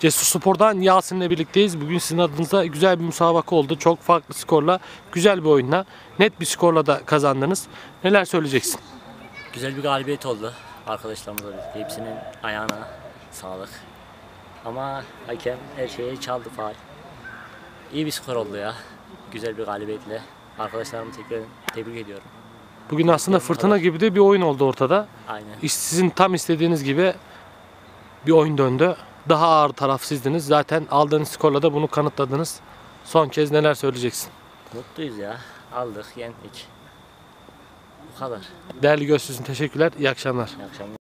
Cesur Spor'dan Yasin'le birlikteyiz. Bugün sizin adınıza güzel bir müsabaka oldu. Çok farklı skorla, güzel bir oyunla, net bir skorla da kazandınız. Neler söyleyeceksin? Güzel bir galibiyet oldu arkadaşlarımızla birlikte. Hepsinin ayağına sağlık. Ama hakem her şeyi çaldı, faul. İyi bir skor oldu ya. Güzel bir galibiyetle. Arkadaşlarımı tekrar tebrik ediyorum. Bugün aslında fırtına gibi de bir oyun oldu ortada. Aynen. Sizin tam istediğiniz gibi bir oyun döndü. Daha ağır taraf sizdiniz. Zaten aldığınız skorla da bunu kanıtladınız. Son kez neler söyleyeceksin? Mutluyuz ya. Aldık, yendik. Bu kadar. Değerli Gözsüz'ün teşekkürler. İyi akşamlar. İyi akşamlar.